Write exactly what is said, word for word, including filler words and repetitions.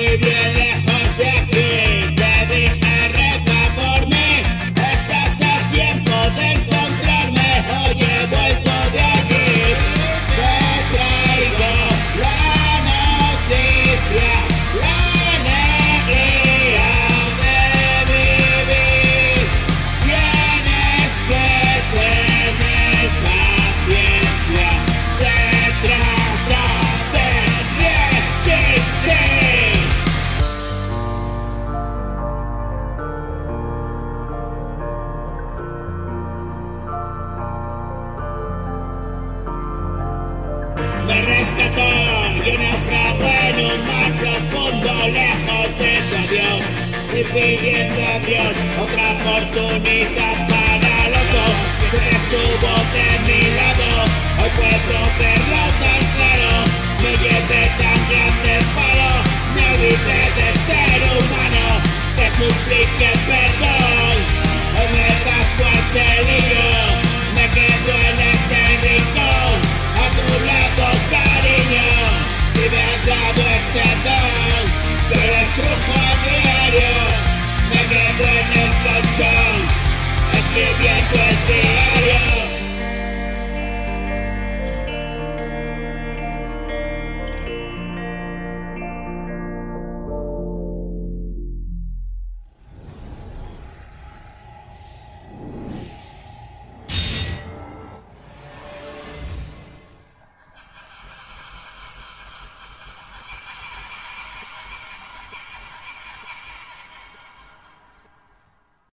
muy bien lejos de aquí. Te dije reza por mí, estás a tiempo de encontrarme. Hoy he vuelto de allí, te traigo la noticia, la alegría de vivir. Tienes que tener paciencia, se trata de resistir. Me rescató y naufragó en un mar profundo, lejos de tu adiós, y pidiendo a Dios otra oportunidad para los dos. Siempre estuvo de mi lado, hoy puedo verlo tan